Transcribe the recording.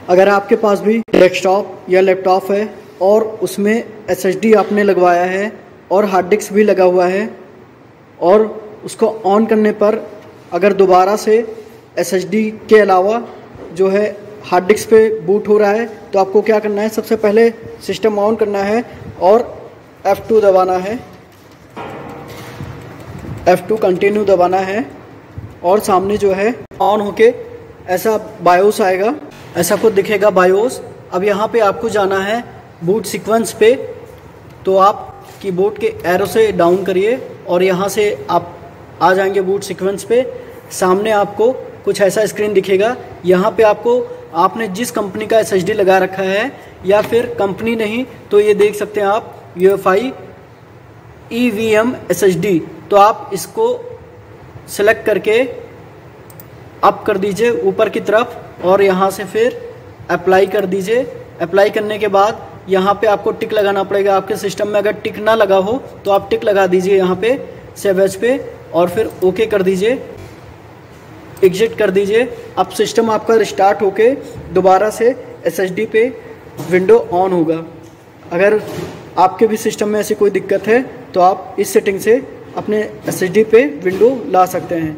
अगर आपके पास भी डेस्कटॉप या लैपटॉप है और उसमें SSD आपने लगवाया है और हार्ड डिस्क भी लगा हुआ है और उसको ऑन करने पर अगर दोबारा से SSD के अलावा जो है हार्ड डिस्क पे बूट हो रहा है, तो आपको क्या करना है, सबसे पहले सिस्टम ऑन करना है और F2 दबाना है, F2 कंटिन्यू दबाना है और सामने जो है ऑन होके ऐसा बायोस आएगा, ऐसा कुछ दिखेगा बायोस। अब यहाँ पे आपको जाना है बूट सीक्वेंस पे, तो आप कीबोर्ड के एरो से डाउन करिए और यहाँ से आप आ जाएंगे बूट सीक्वेंस पे। सामने आपको कुछ ऐसा स्क्रीन दिखेगा। यहाँ पे आपको आपने जिस कंपनी का SSD लगा रखा है या फिर कंपनी नहीं तो ये देख सकते हैं आप UEFI EVM SSD, तो आप इसको सेलेक्ट करके अप कर दीजिए ऊपर की तरफ और यहाँ से फिर अप्लाई कर दीजिए। अप्लाई करने के बाद यहाँ पे आपको टिक लगाना पड़ेगा। आपके सिस्टम में अगर टिक ना लगा हो तो आप टिक लगा दीजिए यहाँ पे सेव एज पे और फिर ओके कर दीजिए, एग्जिट कर दीजिए। अब सिस्टम आपका रिस्टार्ट होके दोबारा से SSD पे विंडो ऑन होगा। अगर आपके भी सिस्टम में ऐसी कोई दिक्कत है तो आप इस सेटिंग से अपने SSD पे विंडो ला सकते हैं।